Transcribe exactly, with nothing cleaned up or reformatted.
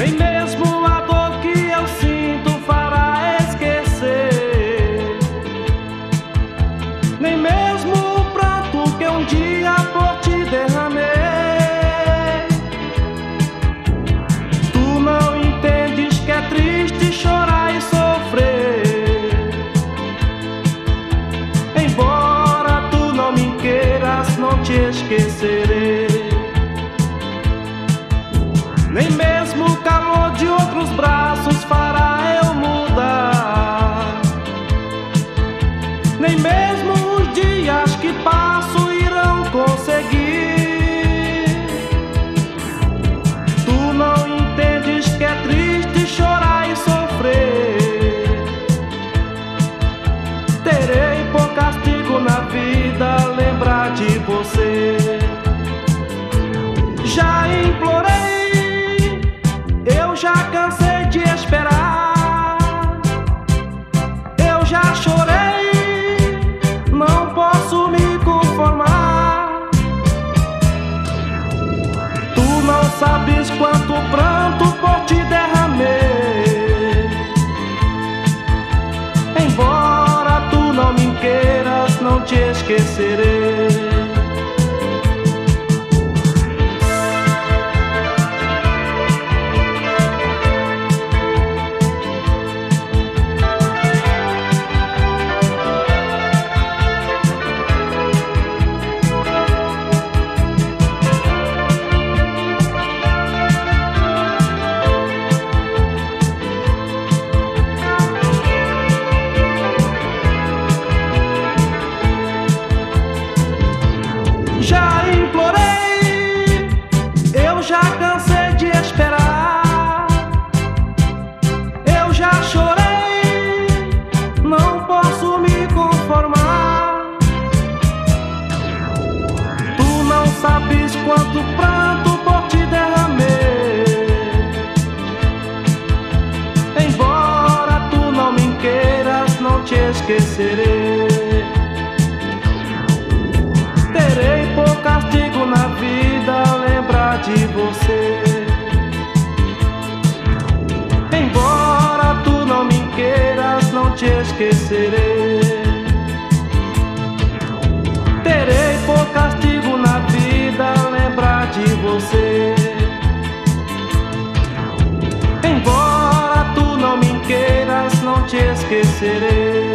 Nem mesmo a dor que eu sinto fará esquecer, nem mesmo o pranto que um dia por ti derramei. Tu não entendes que é triste chorar e sofrer. Embora tu não me queiras, não te esquecerei. Nem mesmo o calor de outros braços fará eu mudar, nem mesmo os dias que passo irão conseguir. Tu não entendes que é triste chorar e sofrer. Terei por castigo na vida lembrar de você. Já implorei, eu já cansei de esperar, eu já chorei, não posso me conformar. Tu não sabes quanto pranto por ti derramei. Embora tu não me queiras, não te esquecerei. Já implorei, eu já cansei de esperar, eu já chorei, não posso me conformar. Tu não sabes quanto pranto por ti derramei. Embora tu não me queiras, não te esquecerei. Terei por castigo na vida lembrar de você. Embora tu não me queiras, não te esquecerei. Terei por castigo na vida lembrar de você. Embora tu não me queiras, não te esquecerei.